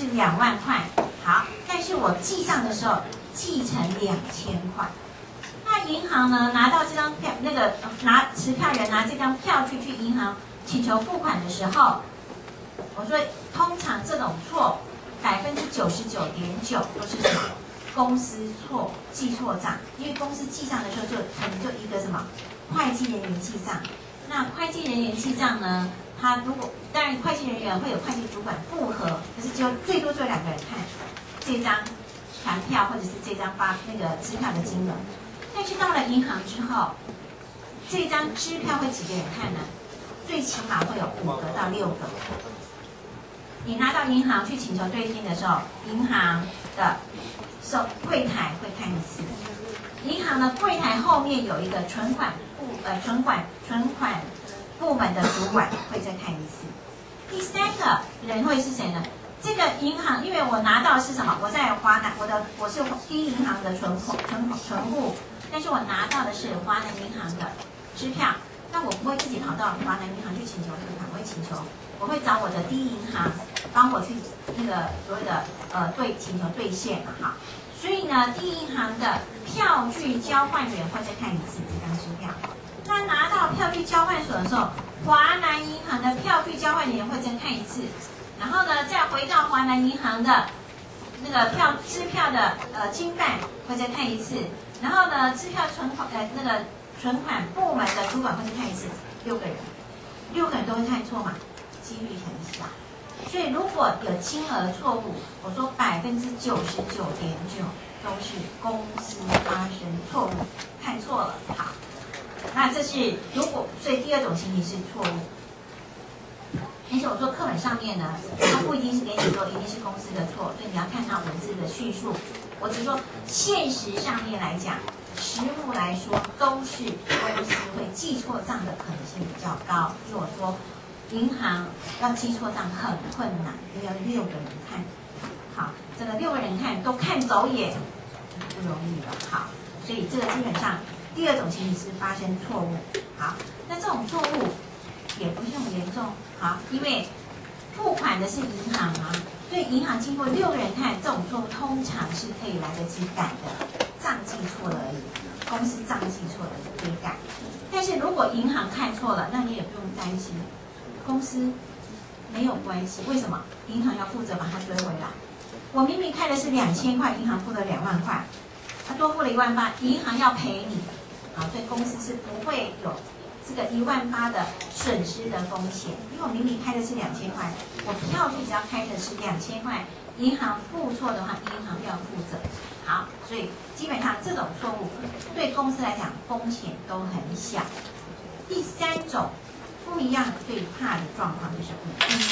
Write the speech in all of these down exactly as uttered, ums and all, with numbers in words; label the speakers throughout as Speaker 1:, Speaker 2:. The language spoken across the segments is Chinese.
Speaker 1: 是两万块，好，但是我记账的时候记成两千块。那银行呢拿到这张票，那个拿持票人拿这张票据去银行请求付款的时候，我说通常这种错百分之九十九点九都是什么？公司错记错账，因为公司记账的时候就可能就一个什么会计人员记账。那会计人员记账呢，他如果当然会计人员会有会计主管复核，可是只有最多只有两个人看这张传票或者是这张发那个支票的金额。但是到了银行之后，这张支票会几个人看呢？最起码会有五个到六个。你拿到银行去请求兑金的时候，银行的售柜台会看一次。银行的柜台后面有一个存款部呃存款存款部门的主管会再看一次。第三个人会是谁呢？这个银行，因为我拿到的是什么？我在华南，我的我是第一银行的存款存存户，但是我拿到的是华南银行的支票。那我不会自己跑到华南银行去请求付款，我会请求，我会找我的第一银行帮我去那个所谓的呃对请求兑现嘛哈。所以呢，第一银行的票据交换员会再看一次这张支票。那拿到票据交换所的时候，华南银行的票据交换员会再看一次，然后呢，再回到华南银行的那个票支票的呃经办会再看一次，然后呢，支票存款呃那个存款部门的主管会再看一次，六个人，六个人都会看错嘛，几率很小。所以如果有金额错误，我说百分之九十九点九都是公司发生错误，看错了。好，那这是如果，所以第二种情形是错误。但是我说课本上面呢，它不一定是给你说一定是公司的错，所以你要看它文字的叙述。我只说现实上面来讲，实务来说都是公司会记错账的可能性比较高。因为我说银行要记错账很困难，因为要六个人看。好，这个六个人看都看走眼，不容易了。好，所以这个基本上第二种情形是发生错误。好，那这种错误也不是很严重。好，因为付款的是银行啊，所以银行经过六个人看，这种错误通常是可以来得及改的，账记错了而已，公司账记错了可以改。但是如果银行看错了，那你也不用担心，公司没有关系。为什么？银行要负责把它追回来。我明明开的是两千块，银行付了两万块，他多付了一万八，银行要赔你，啊，所以公司是不会有这个一万八的损失的风险，因为我明明开的是两千块，我票据只要开的是两千块，银行付错的话，银行要负责。好，所以基本上这种错误对公司来讲风险都很小。第三种不一样最怕的状况就是舞弊。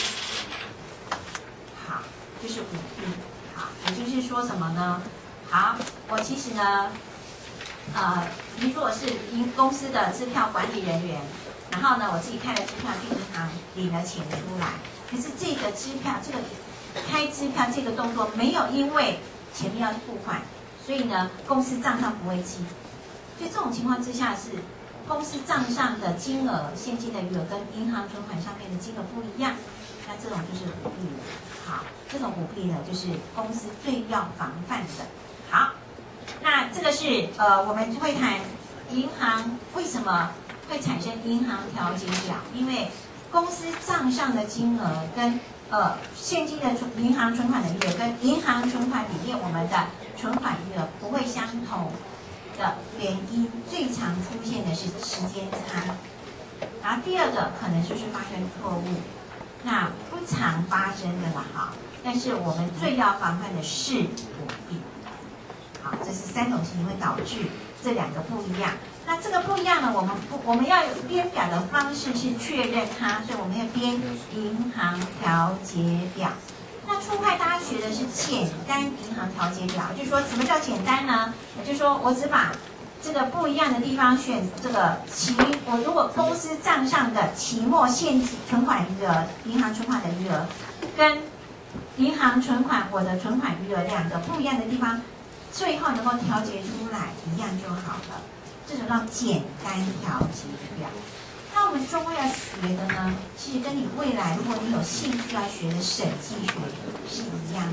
Speaker 1: 好，就是舞弊。好，也就是说什么呢？好，我其实呢。呃，比如说我是银公司的支票管理人员，然后呢，我自己开了支票去银行领了钱出来，可是这个支票，这个开支票这个动作没有因为前面要付款，所以呢，公司账上不会记。所以这种情况之下是公司账上的金额、现金的余额跟银行存款上面的金额不一样，那这种就是舞弊了。好，这种舞弊呢，就是公司最要防范的。好。那这个是呃，我们会谈银行为什么会产生银行调节表，因为公司账上的金额跟呃现金的存银行存款的余额跟银行存款里面我们的存款余额不会相同的原因，最常出现的是时间差。然后第二个可能就是发生错误，那不常发生的啦哈，但是我们最要防范的是舞弊。好，这是三种情形会导致这两个不一样。那这个不一样呢，我们不我们要有编表的方式是确认它，所以我们要编银行调节表。那初会大家学的是简单银行调节表，就是说什么叫简单呢？也就是说我只把这个不一样的地方选这个期，我如果公司账上的期末现金存款余额、银行存款的余额跟银行存款我的存款余额两个不一样的地方。最后能够调节出来一样就好了，这种叫简单调节表。那我们中会要学的呢，其实跟你未来如果你有兴趣要学的审计学是一样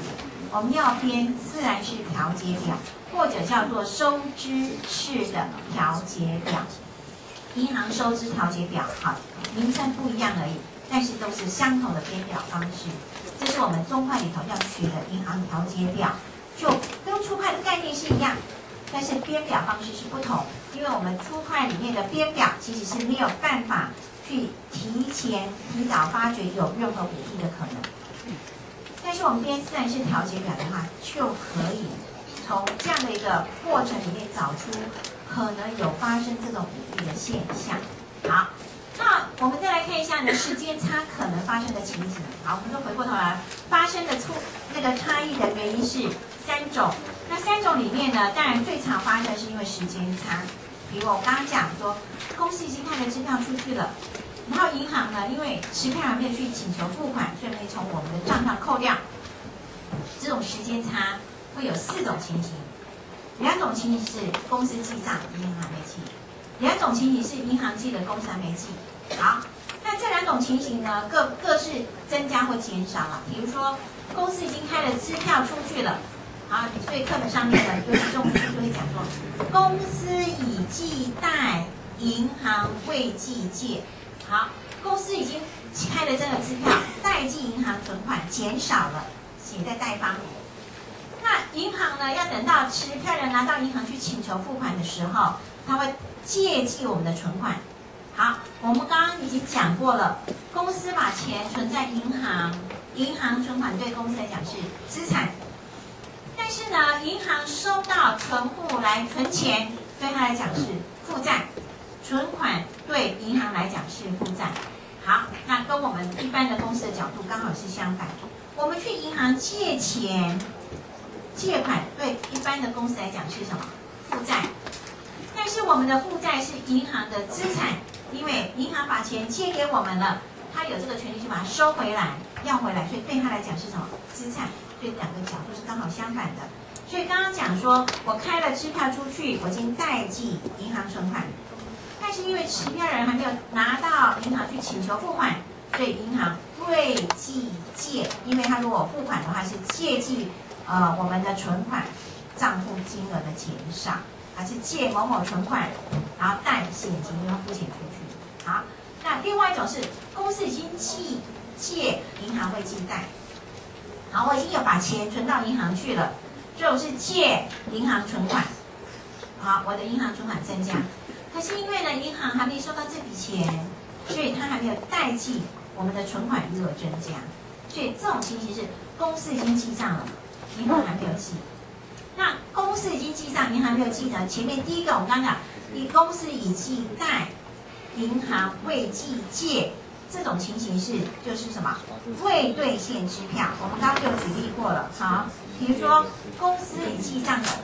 Speaker 1: 我们要编自然式调节表，或者叫做收支式的调节表。银行收支调节表，好，名称不一样而已，但是都是相同的编表方式。这是我们中会里头要学的银行调节表，就跟初会的概念是一样，但是编表方式是不同。因为我们初会里面的编表其实是没有办法去提前提早发觉有任何舞弊的可能，但是我们编自然式调节表的话，就可以从这样的一个过程里面找出可能有发生这种舞弊的现象。好，那我们再来看一下呢，时间差可能发生的情形。好，我们就回过头来，发生的错那个差异的原因是三种。那三种里面呢，当然最常发生的是因为时间差。比如我刚刚讲说，公司已经开了支票出去了，然后银行呢，因为持票人没有去请求付款，所以没从我们的账上扣掉。这种时间差会有四种情形，两种情形是公司记账，银行还没记；两种情形是银行记的，公司还没记。好，那这两种情形呢，各各是增加或减少了。比如说，公司已经开了支票出去了。好，所以课本上面呢，尤其中文书就会讲说，公司已记贷，银行未记借。好，公司已经开了这个支票，贷记银行存款减少了，写在贷方。那银行呢，要等到持票人拿到银行去请求付款的时候，他会借记我们的存款。好，我们刚刚已经讲过了，公司把钱存在银行，银行存款对公司来讲是资产。但是呢，银行收到存户来存钱，对他来讲是负债；存款对银行来讲是负债。好，那跟我们一般的公司的角度刚好是相反。我们去银行借钱、借款，对一般的公司来讲是什么？负债。但是我们的负债是银行的资产，因为银行把钱借给我们了，他有这个权利去把它收回来、要回来，所以对他来讲是什么？资产。对两个角度是刚好相反的，所以刚刚讲说，我开了支票出去，我已经代记银行存款，但是因为持票人还没有拿到银行去请求付款，所以银行未记借，因为他如果付款的话是借记呃我们的存款账户金额的减少，还是借某某存款，然后贷现金因为付钱出去。好，那另外一种是公司已经记借，银行未记贷。好，我已经有把钱存到银行去了，所以我是借银行存款。好，我的银行存款增加，可是因为呢，银行还没收到这笔钱，所以它还没有代记我们的存款余额增加。所以这种情形是公司已经记账了，银行还没有记。那公司已经记账，银行没有记呢？前面第一个我们刚刚讲，你公司已记贷，银行未记借。这种情形是就是什么？未兑现支票。我们刚刚就举例过了。好，比如说公司已记账的，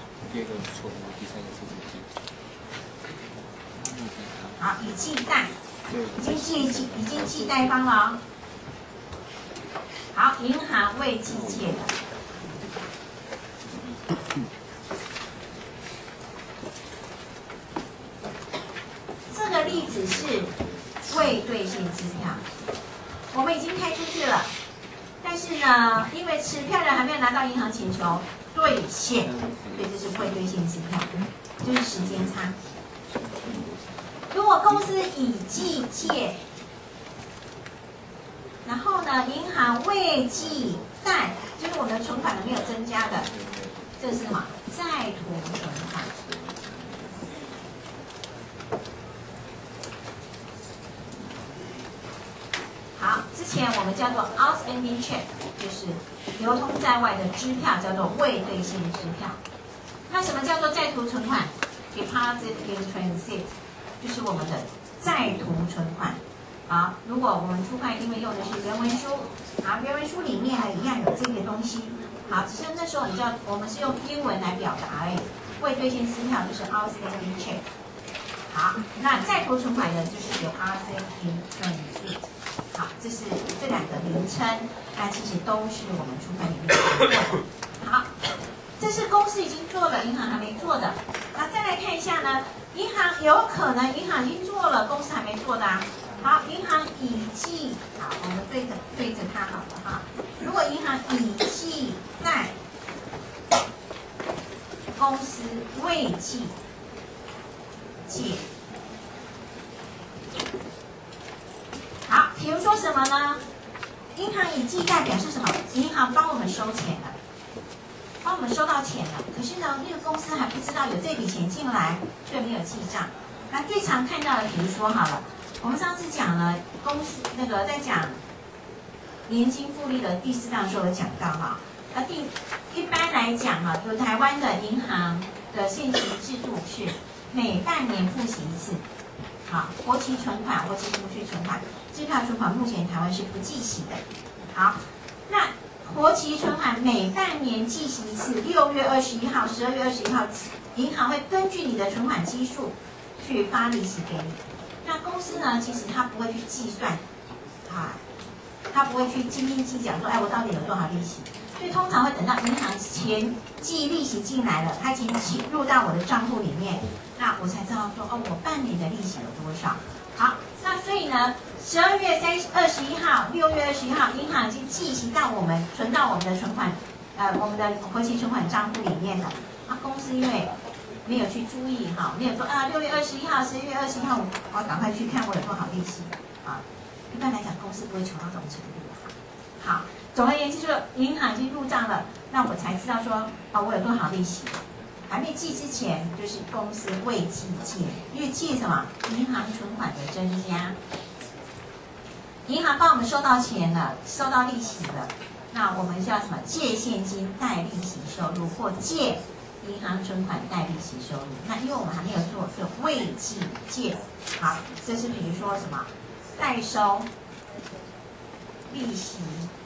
Speaker 1: 好，已记贷，已经记记已经记贷方了。好，银行未记借的。这个例子是未兑现支票，我们已经开出去了，但是呢，因为持票人还没有拿到银行请求兑现，所以这是未兑现支票，就是时间差。如果公司已记借，然后呢，银行未记贷，就是我们的存款没有增加的，这是什么？在途存款。好，之前我们叫做 outstanding check， 就是流通在外的支票，叫做未兑现支票。那什么叫做在途存款 ？Deposit in transit， 就是我们的在途存款。好，如果我们初会因为用的是原文书，好，原文书里面呢一样有这个东西。好，只是那时候你知道我们是用英文来表达诶，未兑现支票就是 outstanding check。好，那在途存款呢就是 deposit in transit。好，这是这两个名称，那其实都是我们初会里面做的。好，这是公司已经做了，银行还没做的。那再来看一下呢，银行有可能银行已经做了，公司还没做的啊。好，银行已记，好，我们对着对着它好了哈。如果银行已记贷， 公司未计借。好，比如说什么呢？银行已记代表是什么？银行帮我们收钱了，帮我们收到钱了。可是呢，那个公司还不知道有这笔钱进来，却没有记账。那最常看到的，比如说好了，我们上次讲了公司那个在讲年金复利的第四章的时候有讲到哈。那第一般来讲哈，有台湾的银行的现行制度是每半年付息一次。好，活期存款、活期储蓄存款、支票存款，目前台湾是不计息的。好，那活期存款每半年计息一次，六月二十一号、十二月二十一号，银行会根据你的存款基数去发利息给你。那公司呢，其实它不会去计算，啊，它不会去斤斤计较说，哎，我到底有多少利息？所以通常会等到银行钱寄利息进来了，它已经入到我的账户里面，那我才知道说，哦，我半年的利息有多少。好，那所以呢，十二月三十二十一号、六月二十一号，银行已经寄息到我们存到我们的存款，呃，我们的活期存款账户里面了。那公司因为没有去注意哈，没有说啊，六月二十一号、十一月二十一号，我我赶快去看我有多少利息啊。一般来讲，公司不会穷到这种程度。好。总而言之，就是银行已经入账了，那我才知道说，啊，我有多少利息。还没记之前，就是公司未计借，因为借什么？银行存款的增加。银行帮我们收到钱了，收到利息了，那我们叫什么？借现金贷利息收入，或借银行存款贷利息收入。那因为我们还没有做，所以未计借。好，这是比如说什么？代收利息。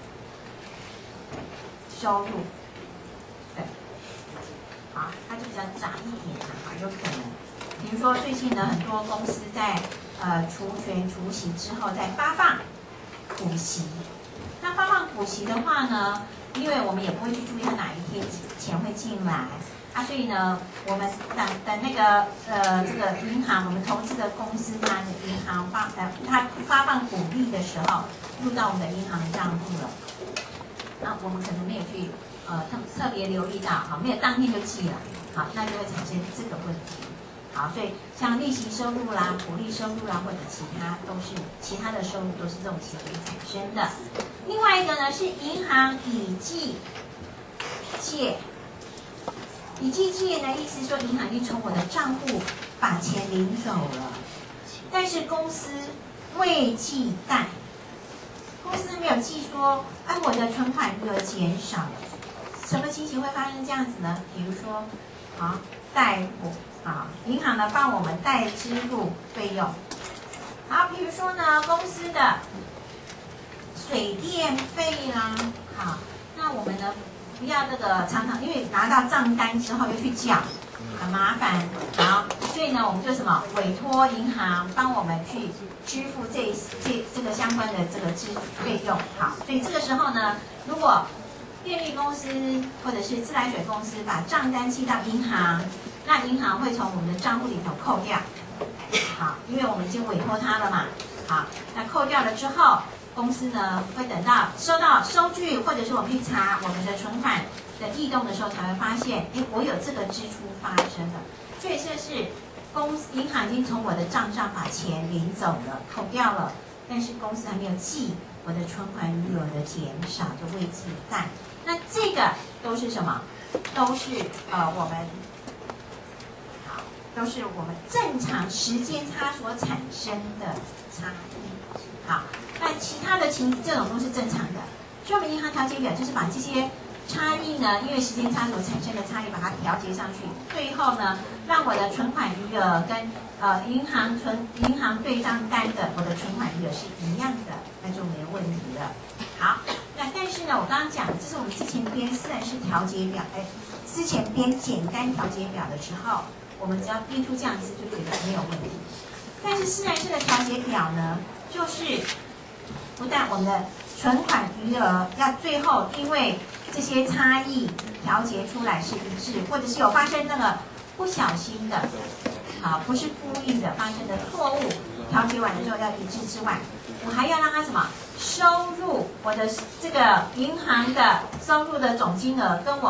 Speaker 1: 收入，对，好，它就比较杂一点啊，有可能，比如说最近呢，很多公司在呃除权除息之后再发放股息，那发放股息的话呢，因为我们也不会去注意它哪一天钱会进来，啊，所以呢，我们等等那个呃这个银行，我们投资的公司它的银行发呃它发放股利的时候，入到我们的银行账户了。那我们可能没有去呃特特别留意到，好，没有当天就记了，好，那就会产生这个问题。好，所以像利息收入啦、股利收入啦，或者其他都是其他的收入都是这种情形产生的。另外一个呢是银行已计借，已计借呢意思说银行已经从我的账户把钱领走了，但是公司未计贷。公司没有记说，哎，我的存款余额减少了，什么情形会发生这样子呢？比如说，好，贷付啊，银行呢帮我们代支付费用。好，比如说呢，公司的水电费啦，好，那我们呢不要这个常常因为拿到账单之后又去缴，很麻烦，好，所以呢我们就什么委托银行帮我们去支付这这这个相关的这个支费用，好，所以这个时候呢，如果电力公司或者是自来水公司把账单寄到银行，那银行会从我们的账户里头扣掉，好，因为我们已经委托他了嘛，好，那扣掉了之后，公司呢会等到收到收据，或者是我们去查我们的存款的异动的时候，才会发现，哎，我有这个支出发生了，所以这是。公司银行已经从我的账上把钱领走了，扣掉了，但是公司还没有记我的存款余额的减少，就未计贷。那这个都是什么？都是呃我们好，都是我们正常时间差所产生的差异。好，那其他的情这种都是正常的。所以我们银行调节表就是把这些。差异呢，因为时间差所产生的差异，把它调节上去，最后呢，让我的存款余额跟呃银行存银行对账单的我的存款余额是一样的，那就没有问题了。好，那但是呢，我刚刚讲，这是我们之前编自然式调节表，哎，之前编简单调节表的时候，我们只要编出这样子就觉得没有问题。但是自然式的调节表呢，就是不但我们的存款余额要最后因为这些差异调节出来是一致，或者是有发生那个不小心的，啊，不是故意的发生的错误，调节完的时候要一致之外，我还要让它什么收入我的这个银行的收入的总金额跟我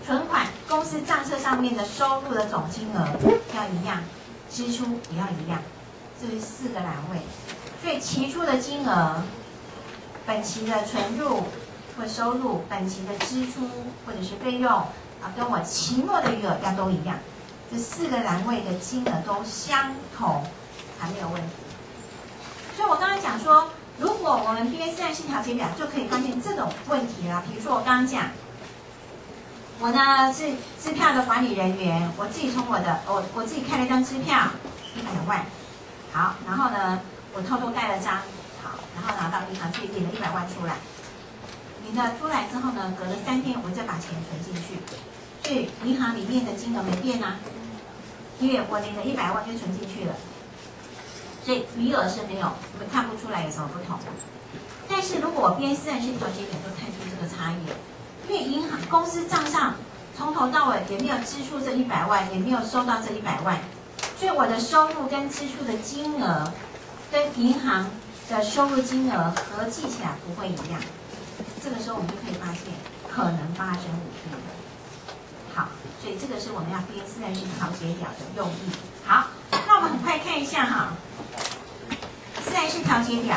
Speaker 1: 存款公司账册上面的收入的总金额要一样，支出也要一样，这是四个栏位。所以期初的金额、本期的存入或收入、本期的支出或者是费用啊，跟我期末的余额要都一样，这四个栏位的金额都相同，才没有问题。所以我刚刚讲说，如果我们编自然系调节表，就可以发现这种问题啦。比如说我刚刚讲，我呢是支票的管理人员，我自己从我的我我自己开了一张支票一百万，好，然后呢我偷偷盖了章，好，然后拿到银行去领了一百万出来，领了出来之后呢，隔了三天我再把钱存进去，所以银行里面的金额没变啊，因为我领了一百万就存进去了。所以余额是没有，我们看不出来有什么不同。但是如果我编自然式调节表，就看出这个差异了。因为银行公司账上从头到尾也没有支出这一百万，也没有收到这一百万，所以我的收入跟支出的金额跟银行的收入金额合计起来不会一样。这个时候我们就可以发现可能发生舞弊了。好，所以这个是我们要编自然式调节表的用意。好，那我们很快看一下哈。自然式调节表，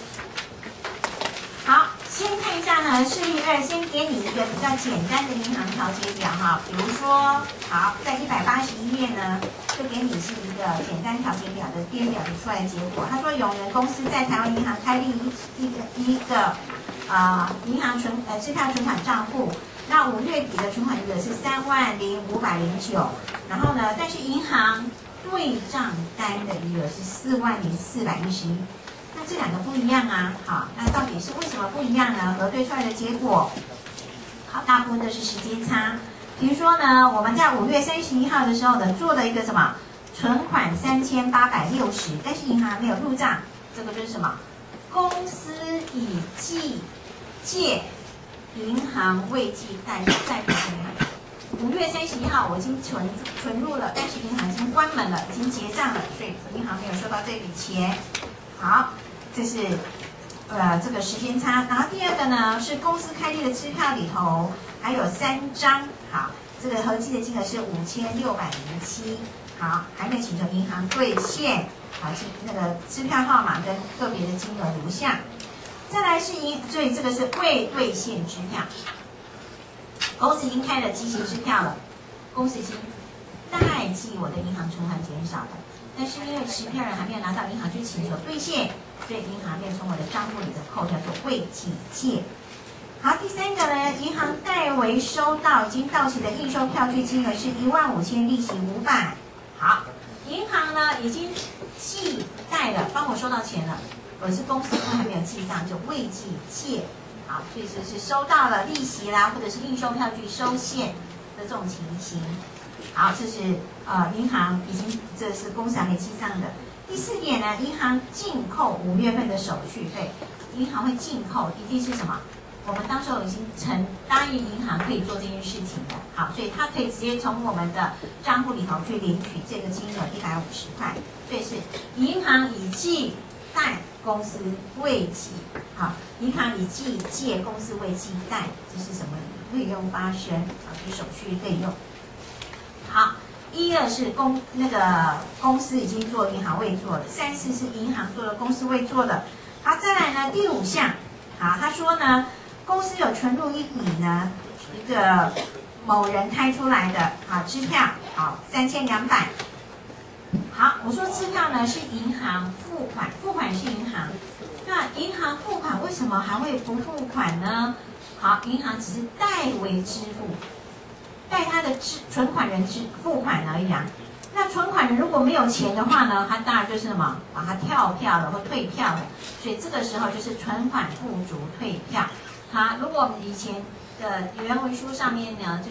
Speaker 1: 好，先看一下呢，示例二，先给你一个比较简单的银行调节表哈，比如说，好，在一百八十一页呢，就给你是一个简单调节表的编表的出来的结果。他说，永源公司在台湾银行开立一一个一个呃银行存呃支票存款账户，那五月底的存款余额是三万零五百零九，然后呢，但是银行对账单的余额是四万零四百一十一，那这两个不一样啊。好，那到底是为什么不一样呢？核对出来的结果，好，大部分都是时间差。比如说呢，我们在五月三十一号的时候呢，做了一个什么存款三千八百六十，但是银行还没有入账，这个就是什么？公司已计借，银行未计贷贷款银行。五月三十一号我已经存存入了，但是银行已经关门了，已经结账了，所以银行没有收到这笔钱。好，这是呃这个时间差。然后第二个呢是公司开立的支票里头还有三张，好，这个合计的金额是五千六百零七。好，还没请求银行兑现，好，那个支票号码跟个别的金额如下。再来是银，所以这个是未兑现支票。公司已经开了机型支票了，公司已经代记我的银行存款减少了，但是因为持票人还没有拿到银行去请求兑现，所以银行没有从我的账户里的扣掉，做未计借。好，第三个呢，银行代为收到已经到期的应收票据金额是一万五千，利息五百。好，银行呢已经寄贷了，帮我收到钱了，我是公司还没有记账，就未计借。好，所以这是收到了利息啦，或者是应收票据收现的这种情形。好，这是呃银行已经这是公司还没记账的。第四点呢，银行净扣五月份的手续费，银行会净扣，一定是什么？我们当时已经承答应银行可以做这件事情的。好，所以它可以直接从我们的账户里头去领取这个金额一百五十块，所以是银行已计贷。公司未计，好，银行已计借，公司未计贷，这是什么费用发生？啊，是手续费用。好，一二是公那个公司已经做，银行未做的；三四是银行做了，公司未做的。好，再来呢，第五项，好，他说呢，公司有存入一笔呢，一个某人开出来的啊支票，好，三千两百。好，我说支票呢是银行付款，付款是银行。那银行付款为什么还会不付款呢？好，银行只是代为支付，代他的支存款人支付款而已啊。那存款人如果没有钱的话呢，他当然就是什么，把它跳票了或退票了。所以这个时候就是存款不足退票。好，如果我们以前的原文书上面呢，就是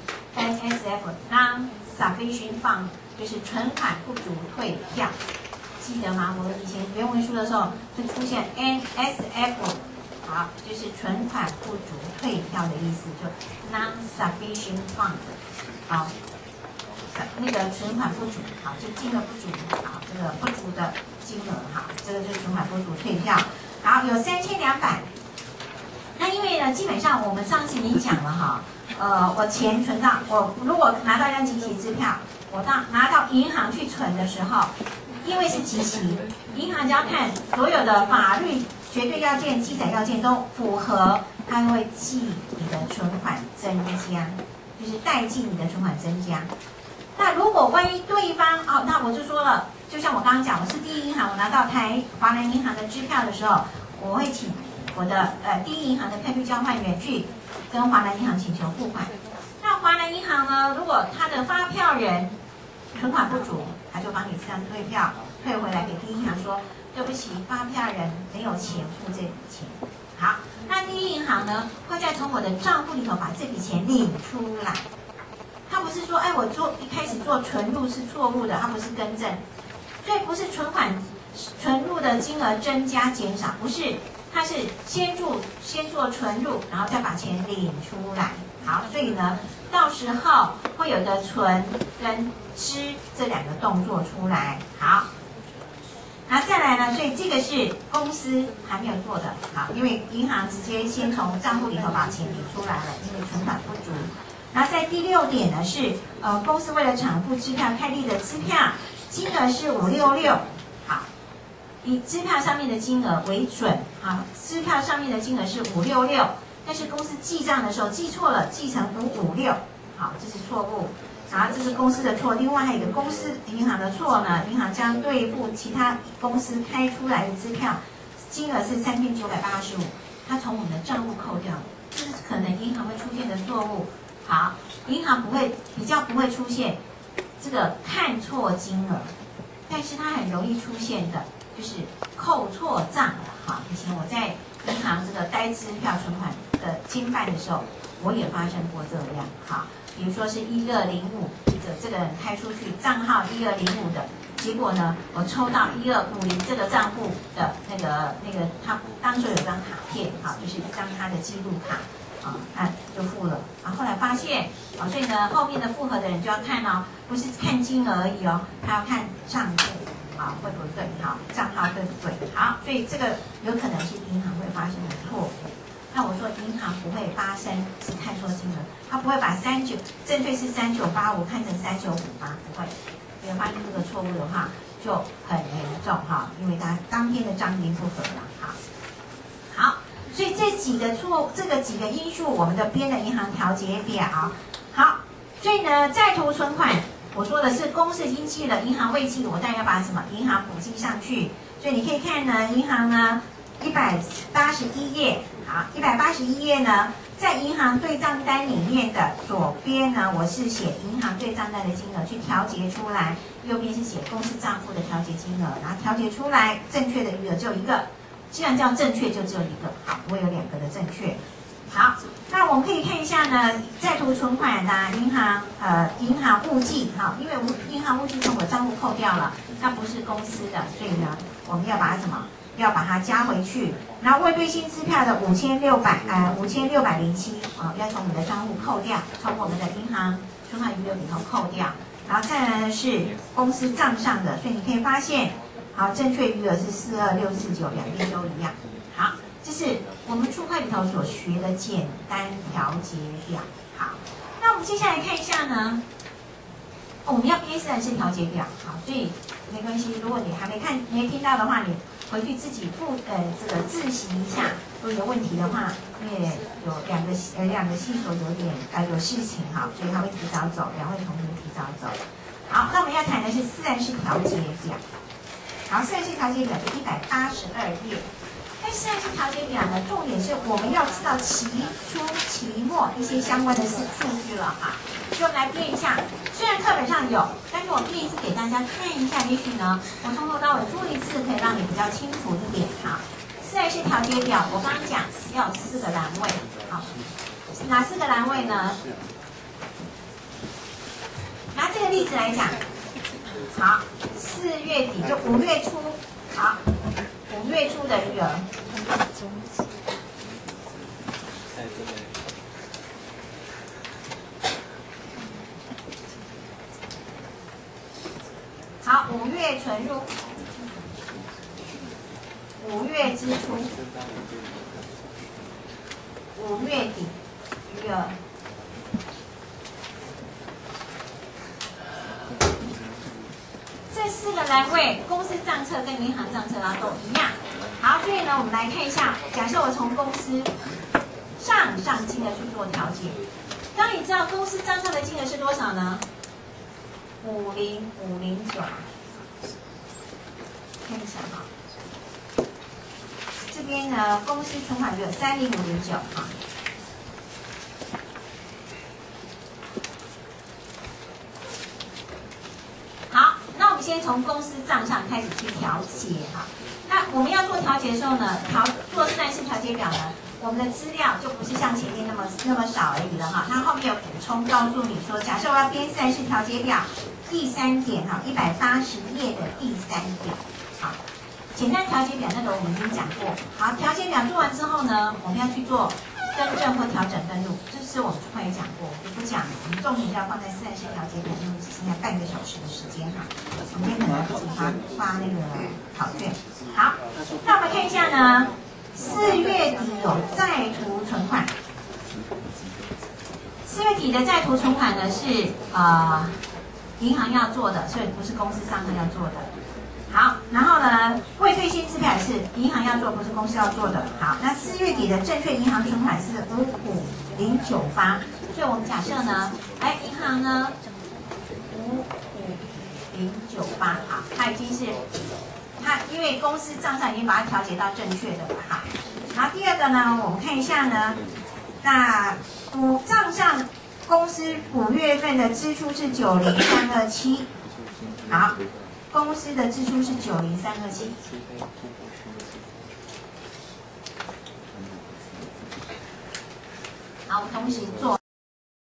Speaker 1: N S F non-sufficient fund。就是存款不足退票，记得吗？我们以前原文书的时候会出现 N S F， 好，就是存款不足退票的意思，就 non-sufficient fund， 好，那个存款不足，好，就金额不足，好，这个不足的金额，好，这个就是存款不足退票，好，有三千两百。 那因为呢，基本上我们上次已经讲了哈，呃，我钱存到我如果拿到一张即期支票，我到拿到银行去存的时候，因为是即期，银行只要看所有的法律绝对要件、记载要件都符合，它会记你的存款增加，就是代记你的存款增加。那如果万一对方哦，那我就说了，就像我刚刚讲，我是第一银行，我拿到台华南银行的支票的时候，我会请我的呃第一银行的票据交换员去跟华南银行请求付款。那华南银行呢，如果他的发票人存款不足，他就帮你这张退票退回来给第一银行说，对不起，发票人没有钱付这笔钱。好，那第一银行呢会再从我的账户里头把这笔钱领出来。他不是说，哎，我做一开始做存入是错误的，他不是更正，所以不是存款存入的金额增加减少，不是，他是先做先做存入，然后再把钱领出来。好，所以呢，到时候会有个存跟支这两个动作出来。好，那再来呢，所以这个是公司还没有做的，好，因为银行直接先从账户里头把钱领出来了，因为存款不足。然后在第六点呢是，呃，公司为了偿付支票开立的支票金额是五六六，好，以支票上面的金额为准，好，支票上面的金额是五六六，但是公司记账的时候记错了，记成五五六，好，这是错误，然后这是公司的错，另外还有一个公司银行的错呢，银行将对付其他公司开出来的支票金额是三千九百八十五，它从我们的账户扣掉，这是可能银行会出现的错误。好，银行不会比较不会出现这个看错金额，但是它很容易出现的就是扣错账了。好，以前我在银行这个呆支票存款的经办的时候，我也发生过这样。好，比如说是一二零五的这个人开出去账号一二零五的，结果呢，我抽到一二五零这个账户的那个那个他当时有张卡片，好，就是一张他的记录卡。啊，那就付了啊。后来发现，啊，所以呢，后面的复核的人就要看哦，不是看金额而已哦，他要看账户啊，会不对？好，账号对不对？好，所以这个有可能是银行会发生的错误。那我说银行不会发生是看错金额，他不会把三九正确是三九八五看成三九五八，不会。如果发生这个错误的话，就很严重哈，因为他当天的账已经不合了。好，好。所以这几个错，这个几个因素，我们的编的银行调节表。好，所以呢，在途存款，我说的是公司已经记了，银行未记，我当然要把什么银行补记上去。所以你可以看呢，银行呢一百八十一页，好，一百八十一页呢，在银行对账单里面的左边呢，我是写银行对账单的金额去调节出来，右边是写公司账户的调节金额，然后调节出来正确的余额只有一个。既然叫正确，就只有一个，好，不会有两个的正确。好，那我们可以看一下呢，在途存款的银行呃银行误记，好，因为银行误记从我账户扣掉了，那不是公司的，所以呢，我们要把它什么？要把它加回去。然后未兑现支票的五千六百呃五千六百零七啊，要从我们的账户扣掉，从我们的银行存款余额里头扣掉。然后再来呢是公司账上的，所以你可以发现。好，正确余额是四二六四九，两边都一样。好，这是我们初会里头所学的简单调节表。好，那我们接下来看一下呢，哦、我们要编自然式调节表。好，所以没关系，如果你还没看、没听到的话，你回去自己复呃这个自习一下。如果有问题的话，因为有两个呃两个系所有点呃有事情哈，所以他会提早走，两位同学提早走。好，那我们要谈的是自然式调节表。好，自然式调节表是一百八十二页。在自然式调节表呢，重点是我们要知道期初、期末一些相关的数数据了哈。就来编一下，虽然课本上有，但是我编一次给大家看一下，也许呢，我从头到尾做一次，可以让你比较清楚一点哈。自然式调节表，我刚刚讲要有四个栏位，好，哪四个栏位呢？拿这个例子来讲。好，四月底就五月初，好，五月初的余额。好，五月存入，五月支出， 五月底余额。这四个栏位，公司账册跟银行账册啊都一样。好，所以呢，我们来看一下，假设我从公司账上金额去做调节。当你知道公司账上的金额是多少呢？五零五零九，看一下哈。这边呢，公司存款余额三零五零九哈。好，那我们先从公司账上开始去调节哈。那我们要做调节的时候呢，调做自然式调节表呢，我们的资料就不是像前面那么那么少而已了哈。它后面有补充告诉你说，假设我要编自然式调节表，第三点哈，一百八十页的第三点，好，简单调节表那个我们已经讲过。好，调节表做完之后呢，我们要去做更正或调整登录，这是我们会讲过，我不讲，我们重点就要放在自然式调节表，因为只剩下半个小时的时间哈，我们可能来不及发发那个考卷。好，那我们看一下呢，四月底有在途存款，四月底的在途存款呢是呃银行要做的，所以不是公司账上要做的。好，然后呢，未兑现支票也是银行要做，不是公司要做的。好，那四月底的证券银行存款是五五零九八，所以我们假设呢，哎，银行呢五五零九八，好，它已经是它因为公司账上已经把它调节到正确的了，好。然后第二个呢，我们看一下呢，那补账上公司五月份的支出是九零三二七，好。公司的支出是九零三二七，好，我们同时做。